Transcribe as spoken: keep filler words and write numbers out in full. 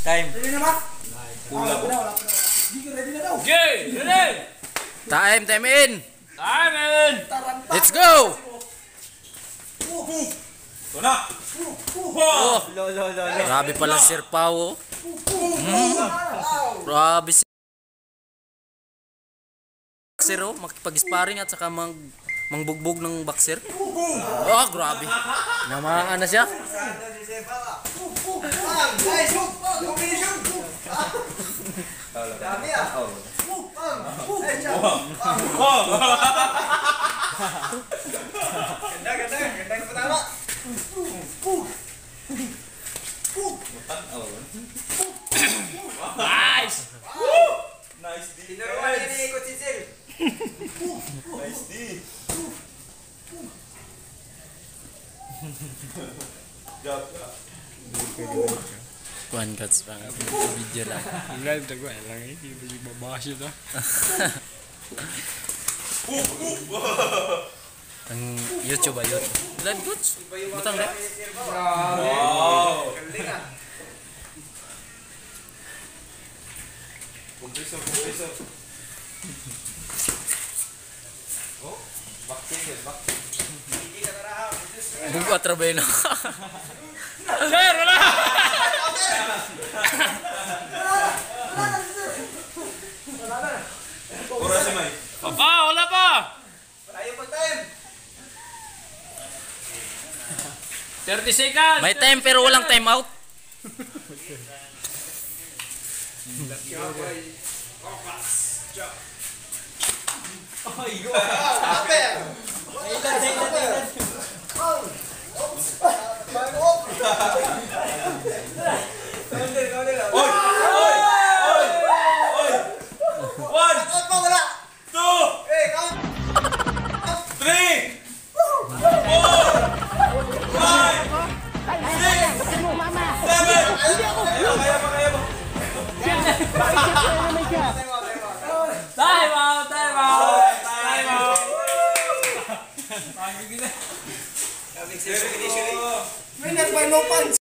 Time. Ready na ba? Kulang. Ready na daw. Okay, ready. Time, time in. Time in. Let's go. Ito na. Oh, Lo, lo, lo, lo. grabe pala si Sir Pao. Mm. Grabe si Boxer oh, makipag-sparring at saka mang mangbugbog ng boxer. Oh, grabe. Namangan na siya. Dami ah. Ganda, ganda. Ganda yung patama. Nice. Nice D. Tinuruan niya ni Coach Cecil. Nice D. Job. Kuan guts pang video lang. Live na ko lang eh, hindi babasa ito. Ang YouTube ayun. Live goods. Butang na. Wow. Galing ah. Compressor, compressor. Oh, vaccine yan, vaccine. Hindi ka narahaw. Bugo atrabay na. Sir, wala! Pura si May. Papa, wala pa! Ayaw pa time. thirty seconds. May time pero walang time out. Oy! Oy! Oy! Oy! One! Two! Three! Four! Five! Six! Seven! Kaya mo, kaya mo, kaya mo. Time out! Time out! Time out! Winner by no punch.